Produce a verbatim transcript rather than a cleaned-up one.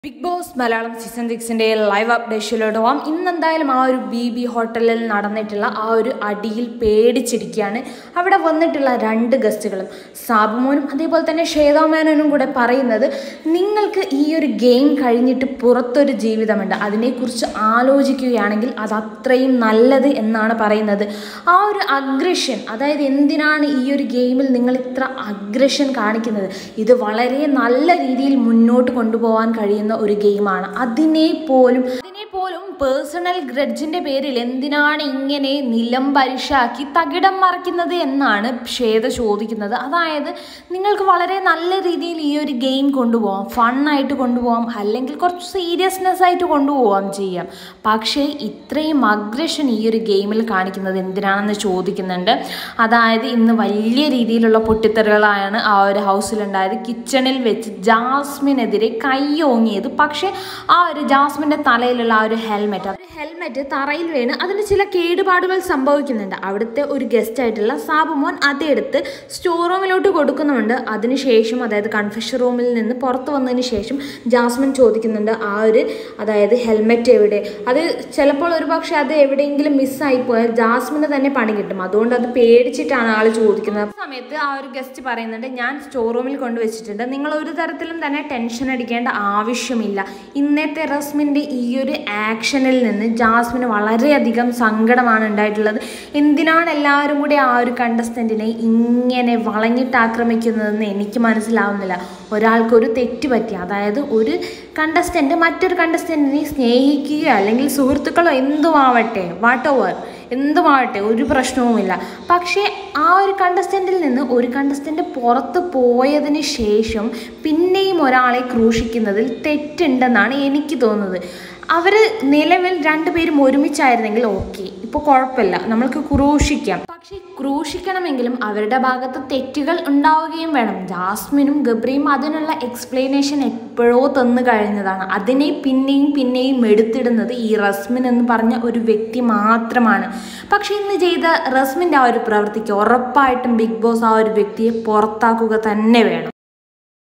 Big Boss Malayalam season സിക്സിൻ്റെ live അപ്ഡേഷനിലോട്ട് പോകാം. ഇന്നെന്തായാലും ആ ഒരു ബി ബി ഹോട്ടലിൽ നടന്നിട്ടുള്ള ആ ഒരു അടിയിൽ പേടിച്ചിരിക്കുകയാണ് അവിടെ വന്നിട്ടുള്ള രണ്ട് ഗസ്റ്റുകളും, സാബുമോനും അതേപോലെ തന്നെ ശ്വേതാമേനോനും കൂടെ പറയുന്നത്, നിങ്ങൾക്ക് ഈ ഒരു ഗെയിം കഴിഞ്ഞിട്ട് പുറത്തൊരു ജീവിതമുണ്ട്, അതിനെക്കുറിച്ച് ആലോചിക്കുകയാണെങ്കിൽ അത് അത്രയും നല്ലത് എന്നാണ് പറയുന്നത്. ആ ഒരു അഗ്രഷൻ, അതായത് എന്തിനാണ് ഈ ഒരു ഗെയിമിൽ നിങ്ങൾ ഇത്ര അഗ്രഷൻ കാണിക്കുന്നത്, ഇത് വളരെ നല്ല രീതിയിൽ മുന്നോട്ട് കൊണ്ടുപോകാൻ കഴിയുന്ന ഒരു ഗെയിമാണ്. അതിനെ പോലും അതിനെ പോലും പേഴ്സണൽ ഗ്രഡ്ജിന്റെ പേരിൽ എന്തിനാണ് ഇങ്ങനെ നിലം പരിശാക്കി തകിടം മറിക്കുന്നത് എന്നാണ് ശ്വേത ചോദിക്കുന്നത്. അതായത് നിങ്ങൾക്ക് വളരെ നല്ല രീതിയിൽ ഈ ഒരു ഗെയിം കൊണ്ടുപോകാം, ഫണ്ണായിട്ട് കൊണ്ടുപോകാം, അല്ലെങ്കിൽ കുറച്ച് സീരിയസ്നെസ് ആയിട്ട് കൊണ്ടുപോകാം ചെയ്യാം. പക്ഷേ ഇത്രയും അഗ്രഷൻ ഈ ഒരു ഗെയിമിൽ കാണിക്കുന്നത് എന്തിനാണെന്ന് ചോദിക്കുന്നുണ്ട്. അതായത് ഇന്ന് വലിയ രീതിയിലുള്ള പൊട്ടിത്തെറികളാണ് ആ ഒരു ഹൗസിലുണ്ടായത്. കിച്ചണിൽ വെച്ച് ജാസ്മിനെതിരെ കൈയോങ്ങിയത്, പക്ഷേ ആ ഒരു ജാസ്മിൻ്റെ തലയിലുള്ള ആ ഒരു ഹെൽമെറ്റ് ആ ഒരു ഹെൽമെറ്റ് തറയിൽ വീണ് അതിന് ചില കേടുപാടുകൾ സംഭവിക്കുന്നുണ്ട്. അവിടുത്തെ ഒരു ഗസ്റ്റ് ആയിട്ടുള്ള സാബുമോൻ അതെടുത്ത് സ്റ്റോർ റൂമിലോട്ട് കൊടുക്കുന്നുണ്ട്. അതിനുശേഷം, അതായത് കൺഫെഷൻ റൂമിൽ നിന്ന് പുറത്ത് വന്നതിന് ശേഷം ജാസ്മിൻ ചോദിക്കുന്നുണ്ട് ആ ഒരു അതായത് ഹെൽമെറ്റ് എവിടെ, അത് ചിലപ്പോൾ ഒരു പക്ഷേ അത് എവിടെയെങ്കിലും മിസ്സായിപ്പോയാൽ ജാസ്മിന് തന്നെ പണി കിട്ടും, അതുകൊണ്ട് അത് പേടിച്ചിട്ടാണ് ആൾ ചോദിക്കുന്നത്. ആ സമയത്ത് ആ ഒരു ഗസ്റ്റ് പറയുന്നുണ്ട്, ഞാൻ സ്റ്റോർ റൂമിൽ കൊണ്ടുവച്ചിട്ടുണ്ട്, നിങ്ങൾ ഒരു തരത്തിലും തന്നെ ടെൻഷൻ അടിക്കേണ്ട ആവശ്യമില്ല. ഇന്നത്തെ റസ്മിൻ്റെ ഈ ഒരു ആക്ഷനിൽ നിന്ന് ജാസ്മിന് വളരെയധികം സങ്കടമാണ് ഉണ്ടായിട്ടുള്ളത്. എന്തിനാണ് എല്ലാവരും കൂടി ആ ഒരു കണ്ടസ്റ്റൻറ്റിനെ ഇങ്ങനെ വളഞ്ഞിട്ട് ആക്രമിക്കുന്നതെന്ന് എനിക്ക് മനസ്സിലാവുന്നില്ല. ഒരാൾക്കൊരു തെറ്റ് പറ്റി, അതായത് ഒരു കണ്ടസ്റ്റൻറ്റ് മറ്റൊരു കണ്ടസ്റ്റൻറ്റിനെ സ്നേഹിക്കുകയോ അല്ലെങ്കിൽ സുഹൃത്തുക്കളോ എന്തുമാവട്ടെ, വാട്ട് ഓവർ എന്തുമാവട്ടെ, ഒരു പ്രശ്നവുമില്ല. പക്ഷേ ആ ഒരു കണ്ടസ്റ്റൻറ്റിൽ നിന്ന് ഒരു കണ്ടസ്റ്റൻറ്റ് പുറത്ത് പോയതിന് ശേഷം പിന്നെയും ഒരാളെ ക്രൂശിക്കുന്നതിൽ തെറ്റുണ്ടെന്നാണ് എനിക്ക് തോന്നുന്നത്. അവർ നിലവിൽ രണ്ടുപേരും ഒരുമിച്ചായിരുന്നെങ്കിൽ ഓക്കെ, ഇപ്പോൾ കുഴപ്പമില്ല, നമ്മൾക്ക് ക്രൂശിക്കാം. പക്ഷേ ക്രൂശിക്കണമെങ്കിലും അവരുടെ ഭാഗത്ത് തെറ്റുകൾ ഉണ്ടാവുകയും വേണം. ജാസ്മിനും ഗബ്രിയും അതിനുള്ള എക്സ്പ്ലനേഷൻ എപ്പോഴോ തന്നു കഴിഞ്ഞതാണ്. അതിനെ പിന്നെയും പിന്നെയും എടുത്തിടുന്നത് ഈ റസ്മിൻ എന്ന് പറഞ്ഞ ഒരു വ്യക്തി മാത്രമാണ്. പക്ഷേ ഇന്ന് ചെയ്ത റസ്മിൻ്റെ ആ ഒരു പ്രവൃത്തിക്ക് ഉറപ്പായിട്ടും ബിഗ് ബോസ് ആ ഒരു വ്യക്തിയെ പുറത്താക്കുക തന്നെ വേണം.